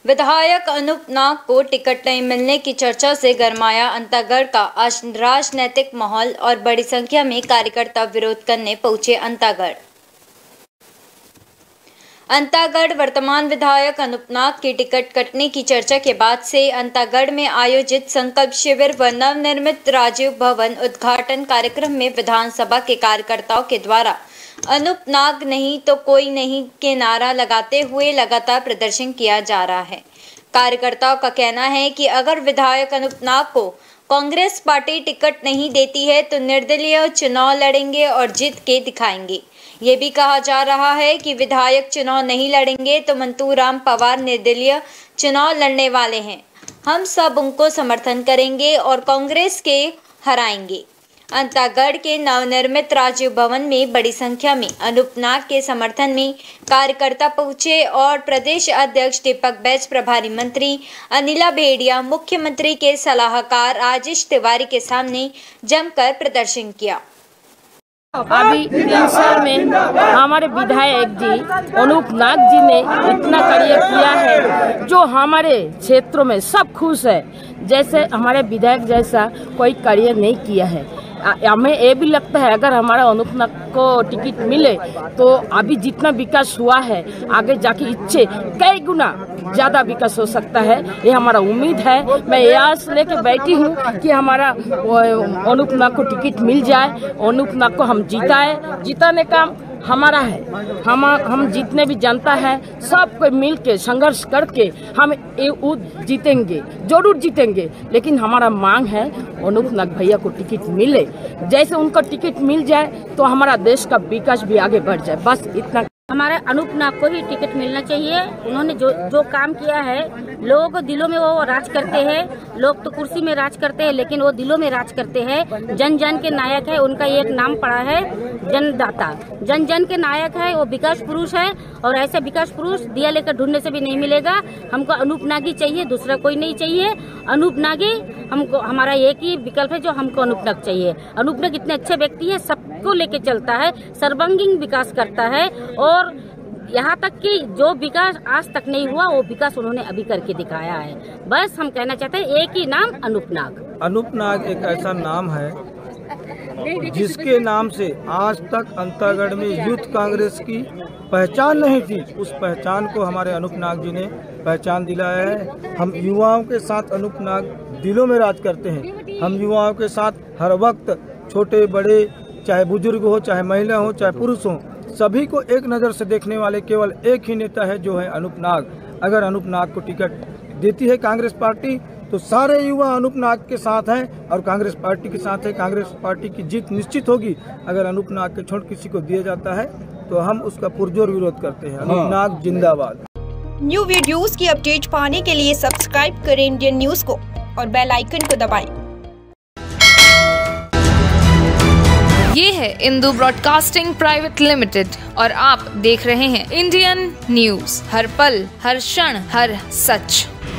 विधायक अनूप नाग को टिकट नहीं मिलने की चर्चा से गरमाया अंतागढ़ का आज राजनीतिक माहौल और बड़ी संख्या में कार्यकर्ता विरोध करने पहुंचे अंतागढ़ वर्तमान विधायक अनूप नाग की टिकट कटने की चर्चा के बाद से अंतागढ़ में आयोजित संकल्प शिविर व नवनिर्मित राजीव भवन उद्घाटन कार्यक्रम में विधानसभा के कार्यकर्ताओं के द्वारा अनूप नाग नहीं तो कोई नहीं के नारा लगाते हुए लगातार प्रदर्शन किया जा रहा है। कार्यकर्ताओं का कहना है कि अगर विधायक अनूप नाग को कांग्रेस पार्टी टिकट नहीं देती है तो निर्दलीय चुनाव लड़ेंगे और जीत के दिखाएंगे। ये भी कहा जा रहा है कि विधायक चुनाव नहीं लड़ेंगे तो मंतूराम पवार निर्दलीय चुनाव लड़ने वाले हैं, हम सब उनको समर्थन करेंगे और कांग्रेस के हराएंगे। अंतागढ़ के नवनिर्मित राजीव भवन में बड़ी संख्या में अनूप नाग के समर्थन में कार्यकर्ता पहुंचे और प्रदेश अध्यक्ष दीपक बैज, प्रभारी मंत्री अनिला भेड़िया, मुख्यमंत्री के सलाहकार आशीष तिवारी के सामने जमकर प्रदर्शन किया। अभी 3 साल में हमारे विधायक जी अनूप नाग जी ने इतना कार्य किया है जो हमारे क्षेत्रों में सब खुश है। जैसे हमारे विधायक जैसा कोई कार्य नहीं किया है। हमें ये भी लगता है अगर हमारा अनूप नाग को टिकट मिले तो अभी जितना विकास हुआ है आगे जाके इससे कई गुना ज्यादा विकास हो सकता है, ये हमारा उम्मीद है। मैं ये आस लेके बैठी हूँ कि हमारा अनूप नाग को टिकट मिल जाए, अनूप नाग को हम जिताने का हमारा है। हम जितने भी जनता है सबको मिल के संघर्ष करके हम जीतेंगे, जरूर जीतेंगे। लेकिन हमारा मांग है अनूप नाग भैया को टिकट मिले। जैसे उनको टिकट मिल जाए तो हमारा देश का विकास भी आगे बढ़ जाए, बस इतना। हमारे अनूप नाग को ही टिकट मिलना चाहिए। उन्होंने जो काम किया है, लोगों को दिलों में वो राज करते हैं। लोग तो कुर्सी में राज करते हैं लेकिन वो दिलों में राज करते हैं। जन जन के नायक है, उनका एक नाम पड़ा है जनदाता। जन जन के नायक है, वो विकास पुरुष है और ऐसे विकास पुरुष दिया लेकर ढूंढने से भी नहीं मिलेगा। हमको अनूप नाग ही चाहिए, दूसरा कोई नहीं चाहिए। अनूप नाग ही हमको, हमारा एक ही विकल्प है जो हमको अनूप नाग चाहिए। अनूप नाग इतने अच्छे व्यक्ति है, सबको लेके चलता है, सर्वांगीण विकास करता है और यहाँ तक कि जो विकास आज तक नहीं हुआ वो विकास उन्होंने अभी करके दिखाया है। बस हम कहना चाहते हैं एक ही नाम अनूप नाग। अनूप नाग एक ऐसा नाम है जिसके नाम से आज तक अंतागढ़ में यूथ कांग्रेस की पहचान नहीं थी। उस पहचान को हमारे अनूप नाग जी ने पहचान दिलाया है। हम युवाओं के साथ अनूप नाग दिलों में राज करते हैं। हम युवाओं के साथ हर वक्त छोटे बड़े, चाहे बुजुर्ग हो, चाहे महिला हो, चाहे पुरुष हो, सभी को एक नज़र से देखने वाले केवल एक ही नेता है जो है अनूप नाग। अगर अनूप नाग को टिकट देती है कांग्रेस पार्टी तो सारे युवा अनूप नाग के साथ हैं और कांग्रेस पार्टी के साथ है। कांग्रेस पार्टी की जीत निश्चित होगी। अगर अनूप नाग के छोड़ किसी को दिया जाता है तो हम उसका पुरजोर विरोध करते हैं। अनूप नाग जिंदाबाद। न्यू वीडियोस की अपडेट पाने के लिए सब्सक्राइब करें इंडियन न्यूज को और बेल आइकन को दबाएं। ये है इंदू ब्रॉडकास्टिंग प्राइवेट लिमिटेड और आप देख रहे हैं इंडियन न्यूज, हर पल, हर क्षण, हर सच।